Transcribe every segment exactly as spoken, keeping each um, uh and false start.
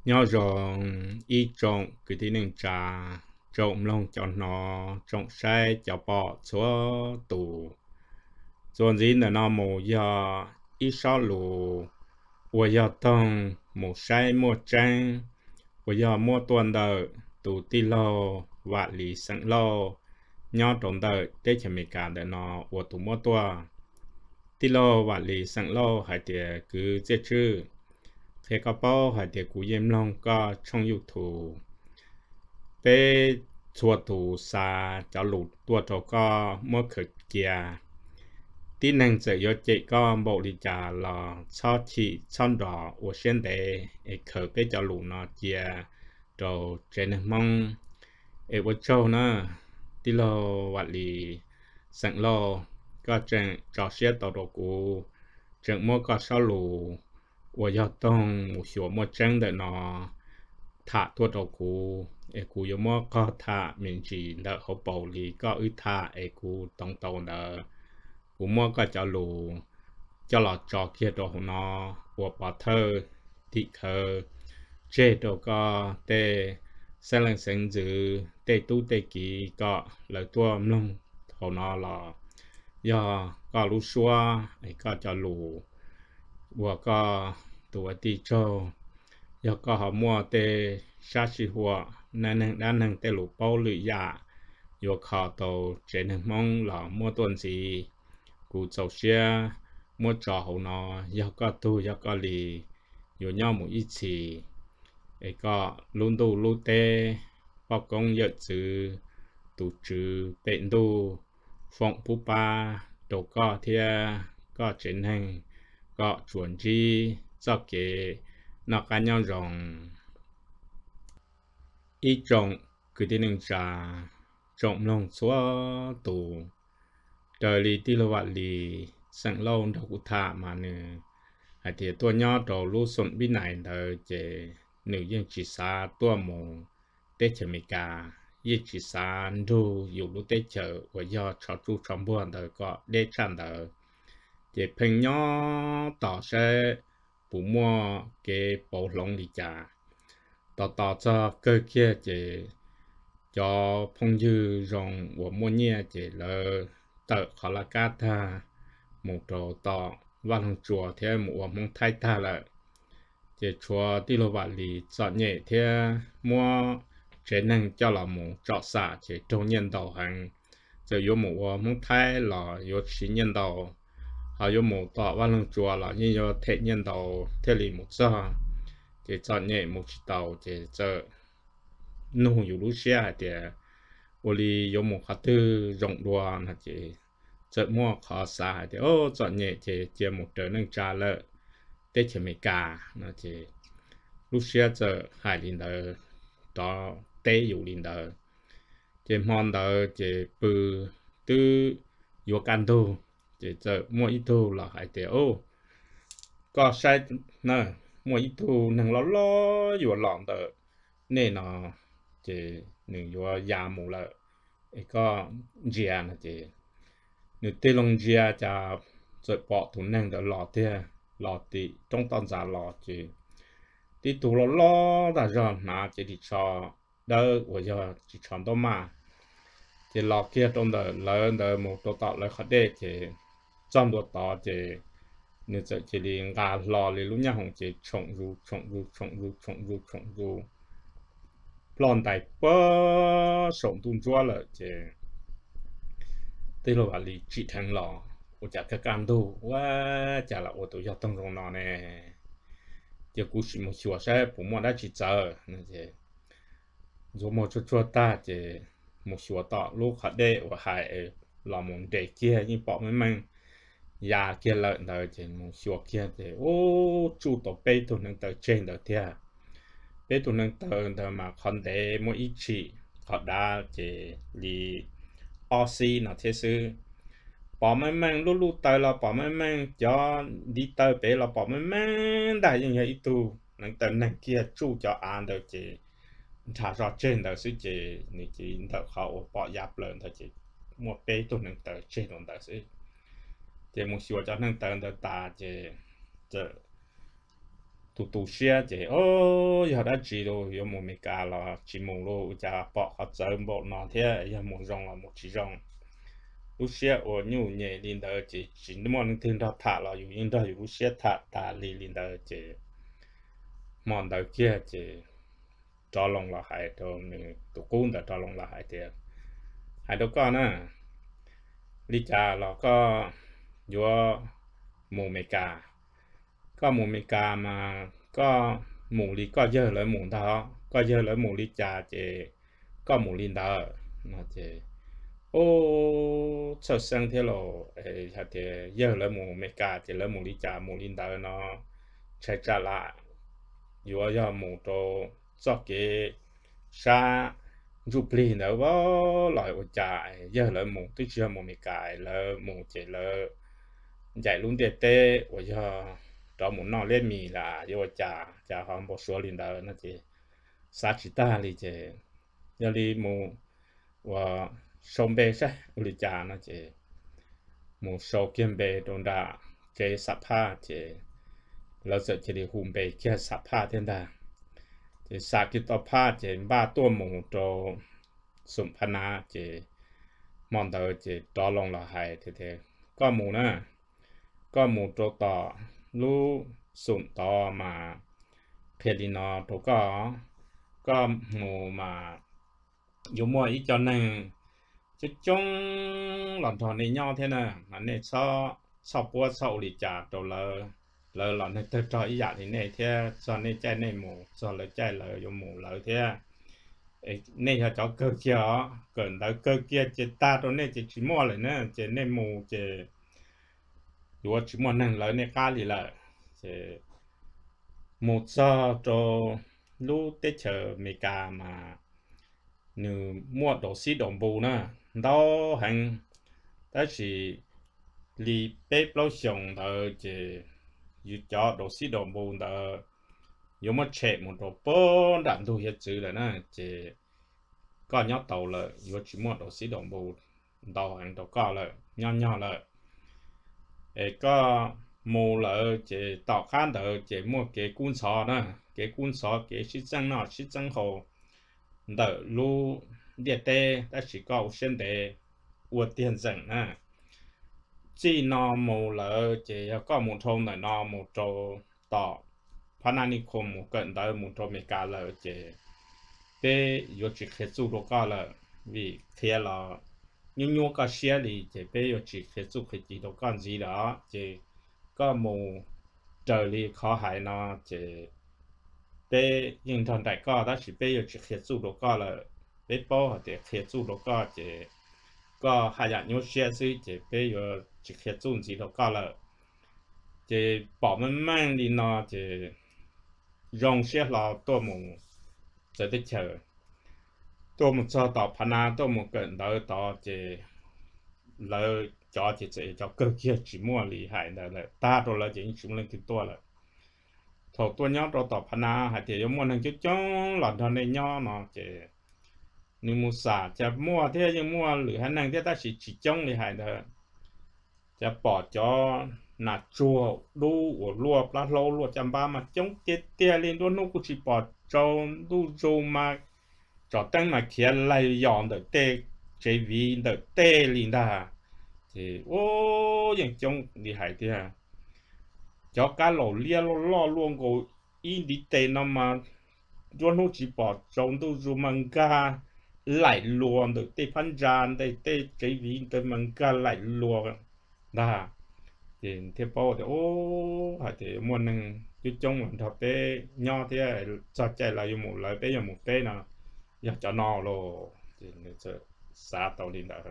nhau rồi ít trồng cái tí nên trà trồng lông cho nó trồng sai cho bỏ xuống tủ rồi gì nữa nó mù giờ ít sao lù 我要当木晒木蒸，我要摸端的土地喽，瓦里生喽，鸟种的在前面干的呢，我都摸多，地喽瓦里生喽，还得cứ这只，这个包还得古烟龙个冲有土，被错土沙จะหลุดตัวเจ้าก็มั่วขืดเกีย tí năng giờ yo chị có bộ đi trả là cho chị chọn rõ ở trên đấy để khởi cái cho lũ nó chia rồi trên mong ở bên châu nó tí lo vật lý sẵn lo có trên trò xe tàu đồ cũ trên mua có sao lũ ở yo tông một số một chân để nó thả tua đồ cũ ở cũ yo mua có thả mình chỉ đỡ hậu bảo lý có ư thả ở cũ tông tàu đỡ cú mua có cho lù cho lọ trò kia đồ nó của bà thơ thị thơ chế đồ có tê xe lần sinh dữ tê tu tê ký có lời tua lông hồ nó là do có lũ xua ấy có cho lù của có tuổi đi châu do có họ mua tê sát sĩ hoa nên nên đã nên tê lũ bao lưỡi dạ do khó tàu trên mong là mua tuần gì cụ cháu xe mua trò hậu nó do có tu do có lì dù nhau một ít chỉ ấy có luôn tu luôn tê bao công nhật chữ tu chữ bệnh tu phong phú ba đồ có thia có chiến hành có chuẩn chi cho kế nó cá nhau rồng ít trồng cứ đi nâng trà trồng lông xóa tù đời lì tí lô vạn lì sẵn lâu đâu cụ thả mà nè hãy thì tôi nhỏ đồ lưu xuân bí này đời chế nữ dân chỉ xa tôi mù tết chờ mì cả yên chỉ xa đu dù lúc tết chờ và do cho chú trong buồn đời có đế tràn đời chế phình nhỏ tỏ sẽ bù mua cái bộ lông đi chả tỏ tỏ cho cơ kia chế cho phong dư rồng của mua nhẹ chế lơ tờ khó là cá ta một trò tỏ và lòng chùa theo một mong thay ta lại chỉ chùa đi lô vạn lì chọn nhẹ theo mua chế năng cho là một trọ xả chỉ trong nhân đầu hàng giờ có một mong thay là có chỉ nhân đầu họ có một tỏ và lòng chùa là như có thể nhân đầu theo lì một giờ chỉ chọn nhẹ một chỉ tàu chỉ giờ nụอยู่รู้เสียแต่ 我哩有木哈子用多那些，这么考啥的哦，专业这节目都能查了，得去没干那些，路些这海领的到得有领的，这忙的这不都有干头，这这么一头了还得哦，ก็ใช่นะมวยอีทูหนึ่งล้อล้ออยู่หลอนเตอเนี่ยเนาะเจหนึ่งอยู่ยาหมูละไอ้ก็เจียนะเจหนึ่งตีลงเจียจะจะปอกถุงหนึ่งเดอหลอดเทียหลอดตีตรงตอนจะหลอดเจตีตัวล้อล้อแต่จะหนาเจดิชอเด้อว่าจะจิชอนต้มาเจหลอดเกียตรงเดอเลินเดอหมูตัวต่อเลยเขาเด็กเจจอมตัวต่อเจnếu giờ chỉ đi ngã lò thì lúc nào cũng chỉ trồng ru trồng ru trồng ru trồng ru trồng ru plon đại bơ sống tung chúa là chỉ đây là lý chỉ thành lò của chả cái cam đâu quá chả là ô tô giao thông trong nó nè chỉ cú chỉ một chỗ sẽ phụ mua đã chỉ chờ nên chỉ rồi một chỗ chỗ ta chỉ một chỗ tọ lúc họ để và hai là một để kia như bỏ mấy mang ya kia lợn đời chỉ một số kia thì ô chủ tổ bê tụ nâng tờ trên đời thia bê tụ nâng tờ tờ mà còn để mỗi ít chỉ họ đã chỉ đi oxy nó thế sư bỏ mấy mang lúc lúc tờ là bỏ mấy mang cho đi tờ bê là bỏ mấy mang đại như vậy tụ nâng tờ nâng kia chủ cho ăn đời chỉ thả ra trên đời sư chỉ ni chỉ tờ khẩu bỏ giáp lợn thôi chỉ một bê tụ nâng tờ trên đồng tờ sư chỉ một số cho nên tận được ta chỉ chỉ tụ tụ xe chế ô giờ đã chỉ rồi giờ một mấy cả là chỉ một lô cha bỏ họ chơi bộ nó thế giờ một rong là một chỉ rong lúc xe ở nhiều nhẹ linh đời chỉ chỉ món thường đó thả làอยู่ยิ่งได้อยู่xe thả thả li linh đời chỉ món đời kia chỉ cho lòng là hay thôi mình tụ cũng đã cho lòng là hay thiệt hay đâu có nè lý cha là có vừa một mấy cả có một mấy cả mà có một lý có giờ lại một đó có giờ lại một lý cha chỉ có một linh đó nó chỉ ô sau sang thế lo ấy hạt thì giờ lại một mấy cả thì lại một lý cha một linh đó nó chạy trả lại vừa giờ một đồ cho cái sa giúp linh đó có loại ở chạy giờ lại một tí chưa một mấy cái là một chỉ là chạy luôn tê tê ở giờ đó muốn nó lên mì là giờ trả trả hàng bộ số linh đó nó chỉ sa chỉ ta li chỉ giờ li một và sông bê sẽ li trả nó chỉ một số kiếm bê đông đa cái sắp ha chỉเราจะจะได้หุ่มไปแค่สับผ้าเท่านั้นจะสากิตผ้าจะบ้าตัวหมูตัวสมพนาจะมองเตอจะต่อลงละหายเท่ๆก็หมูนะก็หมูตัวต่อรู้สุ่มต่อมาเพลินอตัวก็ก็หมูมาอยู่มั่วอีกจนหนึ่งจะจงหล่อนทอนในย่อเท่านั้นมันเนี่ยชอบชอบปวดชอบอุลิจาตัวเลยlời là nó tới cho ý dạng thì này thế cho nên chạy này mù cho lời chạy lời dùng mù lời thế nên là cho cơ kia cần tới cơ kia chỉ ta đó nên chỉ chỉ mua lại nữa chỉ nên mù chỉ dù chỉ mua năng lời này cá gì là chỉ một cho cho lúc tết chờ mấy cả mà nếu mua đồ xí đồng bù nữa đó hành đó chỉ li bếp lâu xong rồi chỉ dù cho đồ xí đồ bùn đó dù mà chạy một đồ bó đạn thu hết chữ là nè chỉ có nhóc tàu là dù chỉ một đồ xí đồ bùn đồ hàng đồ có là nhỏ nhỏ là ấy có mù là chỉ tàu khán đó chỉ mua cái cuốn sọ nè cái cuốn sọ cái xí trăng nọ xí trăng hồ đỡ lu địa tê ta chỉ có sen tê uất tiền rằng nè chỉ nó mù lỡ chỉ có một thôn là nó một chỗ tỏ phát năng đi cùng một cận tới một chỗ mấy cá lỡ chỉ bé có chỉ khét chú đồ cá lỡ vì thế là nhưng nhau cá xe thì chỉ bé có chỉ khét chú khét chỉ đồ cá gì đó chỉ có một trời đi khó hại nó chỉ bé nhưng thằng đại cá đó chỉ bé có chỉ khét chú đồ cá lỡ bé bao thì khét chú đồ cá chỉ có hai dạng nhau xe gì chỉ bé có chỉ khét chú gì đồ cá lỡ chỉ bỏ mình mang đi nó chỉ rong xe là tôi muốnจะได้เจอตัวมันจะต่อพนาตัวมันเกินเราต่อจะเราจอจะจะจะเกิดเกี่ยวจิมัวลีหายนั่นแหละตาตัวเราจะยิ่งชุ่มเล่นติดตัวละถอดตัวย่อตัวต่อพนาหายเดียวมันทั้งจุดจ้องหลอดทอนในย่อเนาะจะนิมุสาจะมัวเที่ยยังมัวหรือหันนั่งเที่ยถ้าสิจิจ้องลีหายเด้อจะปอดจอหนักจัวดูหัวรัวปลาโลรัวจำบ้ามาจ้องเตี้ยเตี้ยเล่นด้วยนุกุชิปอดจอดูโจมาจอตั้งมาเขียนไล่ย้อนเด็กเต้เจวีเด็กเต้ลินดาที่โอ้ยังจ้องดีหายเตี้ยจอการหล่อเลี้ยล่อล่อลวงกูอินดิเตนมาด้วยนุกุชิปอดจอดูโจมังกาไหลลวงเด็กเต้พันจานเด็กเต้เจวีเด็กมังกาไหลลวงได้thì theo bao thì ô hả thì muốn năng cái trong mình thập bé nho thế cho chạy là dùng một lời bé dùng một bé nào giờ cho nó rồi thì người sẽ xa tàu đi đó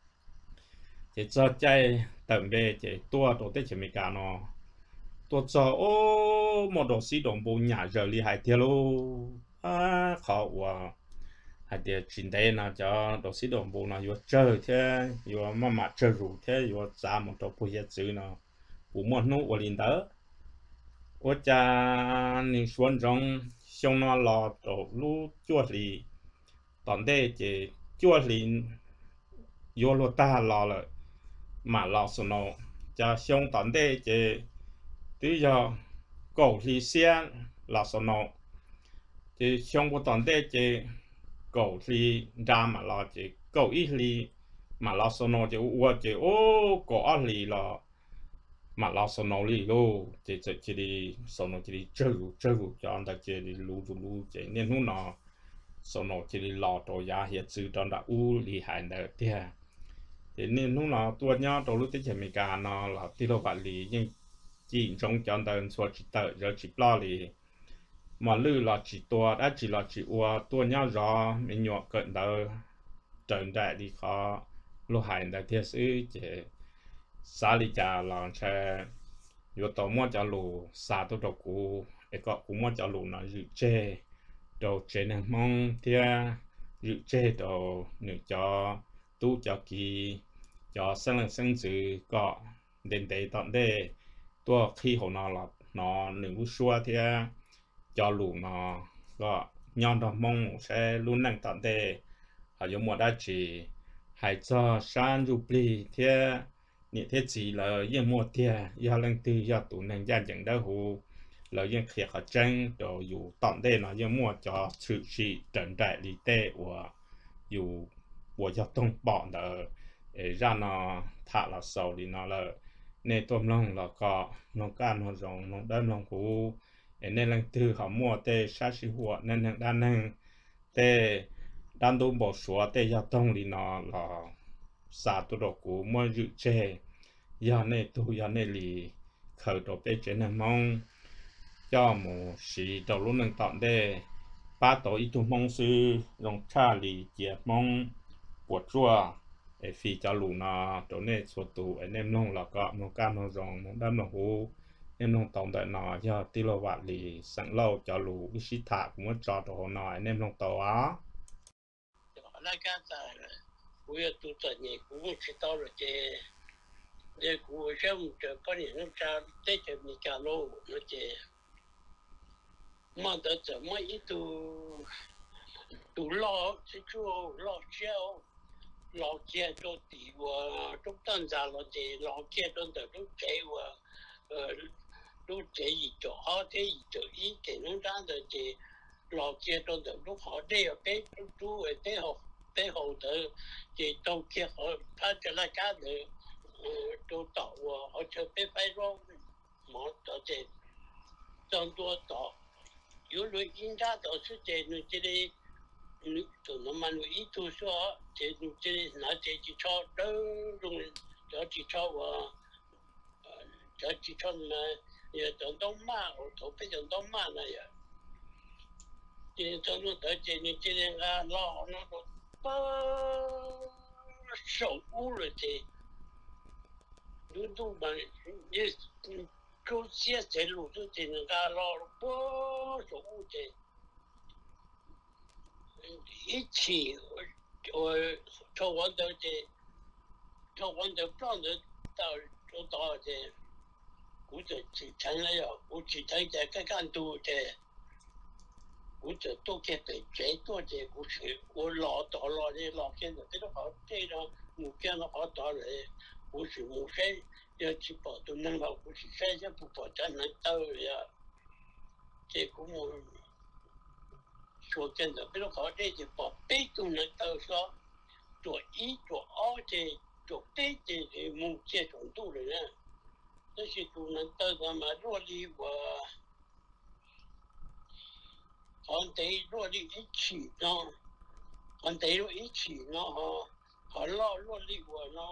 thì cho chạy tầm bé thì tua tổ tết chỉ mấy cả nó tua cho ô một đồ xí đồng bộ nhà giờ đi hải theo luôn à khó quá hải thì chuyện đây là cho đồ xí đồng bộ nó vừa chơi thế vừa mà mà chơi rủ thế vừa ra một đồ bùi hết chữ nó của một nụ của linh đó, ở cha nên xuân trong xong nó lò tổ lú chuột lì, tận đây chỉ chuột lì vô lô ta lò lại, mà lò số nó cha xong tận đây chỉ tí giờ cầu thì xe là số nọ thì trong một tuần đây thì cầu thì ra mà là thì cầu ít thì mà là số nọ thì ua thì ô có thì là mà là số nọ thì lô thì thì thì đi số nọ thì đi chơi chơi cho anh ta thì đi lú lú thì nên lúc nào số nọ thì đi lọt rồi giá hiện sự trong đã u thì hành được thì thế nên lúc nào tôi nhớ đầu lúc tới chỉ mình cả nó là tí đồ vật lý nhưng chỉ trong cho anh ta số chỉ tự rồi chỉ lo thì mà lư là chỉ tua đã chỉ là chỉ ua tua nhau rõ mình nhọ cận đời trận đại đi khó lúc hành đại thiết sĩ chỉ xa lý trả là sẽ yếu tố mua cho lù xa tôi đâu cũ ấy có cũng mua cho lù nó dự chê đồ chế năng mong thia dự chê đồ nữ cho tu cho kỳ cho sinh lần sinh dự có đến đây tận đây tua khi hồ nó là nó nữ xua thia cho lũ nó có nhon đó mong sẽ luôn năng tận đây họ dùng một đá chỉ hay cho san du pli thế những thế chỉ là yên mua tiền do lần tư do tụ năng gia chẳng đỡ hù là yên khi họ tranh rồi dù tận đây nó yên mua cho sự chỉ trận đại lý tệ của dù của giao thông bọn đó ra nó thả là sầu thì nó là nên tôm long là có nó can nó rồng nó đâm long hù nên lần tư họ mua tê sát sĩ hùa nên hàng đan năng tê đan đô bỏ số tê giao thông thì nó là xa tụ đồ cũ mua dự chê giờ này tu giờ này lì khởi đầu tê chế năng mong cho một sĩ đầu lúc nâng tọn đê ba tổ ít tu mong sư dòng cha lì dẹp mong của chua để phi cho lù nó chỗ này số tù anh em nông là có một cam nó rong một đâm nó hú em nông tổng đại nó cho tì lô vạt lì sẵn lâu cho lù cái sĩ thả cũng muốn cho đồ nó anh em nông tàu á 我要读这年，我们知道了这，这我想这半年那啥，这就没干了，那这，嘛的怎么一读，读老这就老教，老教都地我都当家了这老教都都都给我，呃，都这一做好这一做一这能干的这老教都都都好这要给都都会这好。背后的这都结合，他这来干的，呃，都到我，而且被拍照，毛到这，这多到，有了人家都是这你这里，你就那么一读说，这你这里拿这几抄都中，这几抄我，呃，这几抄呢也都都慢，我头非常都慢了呀，这这种的这你这里啊老那个。不守护了这，路途嘛，也就些这路途这人家老不守护这，一起我从我到这，从我到庄子到就到这，我就去成了哟，我去成这个干多这。我这都给被最多这故事，我老到了的老现在这个好这种目标的好到了，我是目前要去保都能够，我是现在不保才能到呀。这个我说真的，这个好这些保被都能到说，做一做二这做对这的目前程度的人，这些都能到他们若离我。on day 落力一起呢 on day 一起呢哈好落落力我呢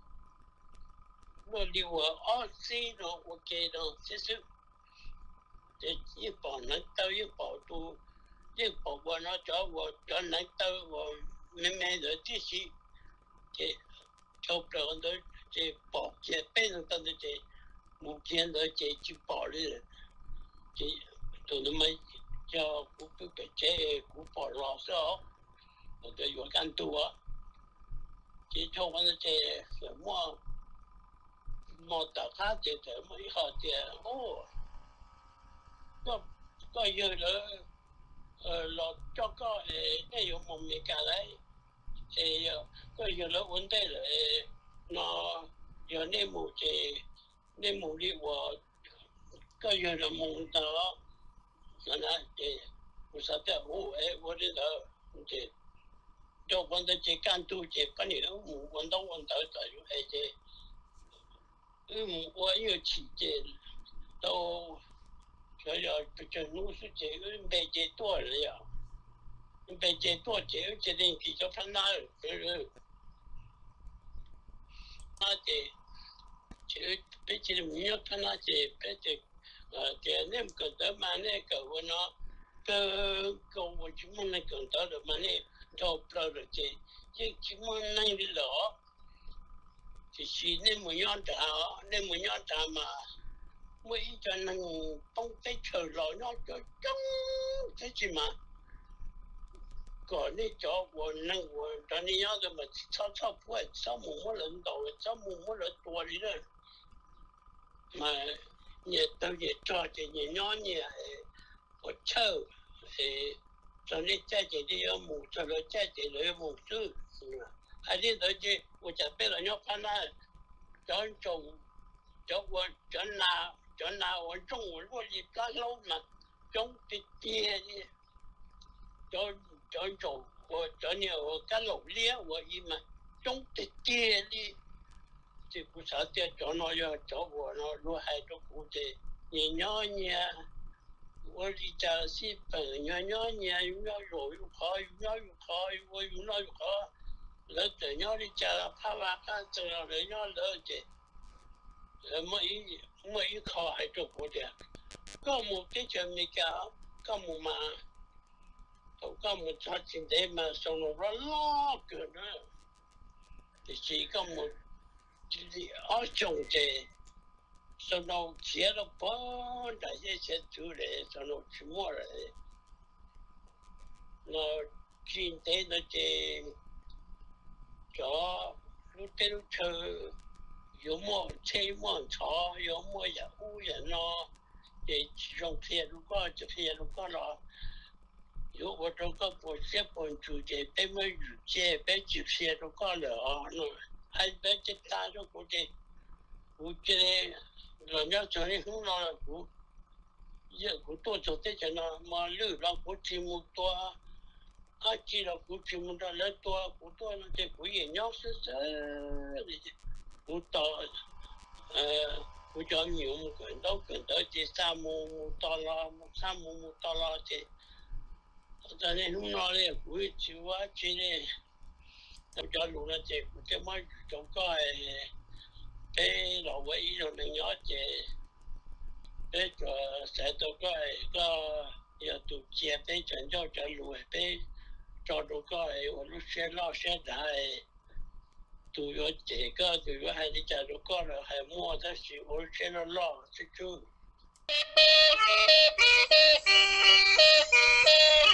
落力我二 C 呢我给呢就是这一保能到一保都一保我呢叫我叫能到我妹妹的这些这叫不了的这保这变成的这目前的这去保的这都那么叫古不被这古保老少，我的有干多，这就我的这什么，莫到他这什么以后这哦，个个有了，呃老糟糕诶，那有么没干来，诶有个有了问题了诶，那有内幕这内幕里我。 个有人梦到，那那这不晓得我哎，我这个这，就问到这干都这半年了，我问到问到到有哎这，嗯，我有去这都，就要就弄出这个没这多了呀，没这多这这人比较看哪就是。那这，这别这没有看那这别这，呃，这那个的嘛那个我那个个我就没那个到的嘛那到不了的这，这就没那个了，就是那么样的啊，那么样的嘛，我一直能东北车了，那就中这是嘛。个你叫我能我当你要的嘛，炒炒不会，炒木木人多，炒木木人多的人，嘛，你都也做这你娘你我臭，诶，当你在这里有木，做了在这里有木树，嗯，还是那些我这边人要看那，叫种，叫我叫拿叫拿我种我落地干老嘛，种的爹的，叫。叫做我叫你我干老练我一嘛，种的地里，这不晓得叫那要叫我那路还都不得，你娘娘，我离家是本娘娘娘有那肉有好有那有好我有那有好，那这样的家怕怕看这样人家了解，呃没一没一考还做不得，干么这就没搞，干么嘛？我讲我查清楚嘛，上了我老个呢，就是讲我就是二兄弟，上了结了婚，那些些出来，上了去么来，那今天那些叫路边车，有么车么吵，有么也污人咯，这其中铁路高就铁路高了。如果这个不是本主的，被我预见，被这些都搞了啊，那还被这大着估计，估计人家这里很老了，估也估多做这些呢，马路了估计么多，啊，记了估计么多来多，估多了这估也鸟是这的，估到呃，估叫牛么跟到跟到这三亩到了，三亩到了这。但是弄那里会就啊，这里我家弄了这，这么遇到个诶，被老外一种人要这，被个晒到个个要都接被真叫这路被找到个诶，我都学老学大诶，都要这个都要还得找到个了，还摸的是我学了老这就。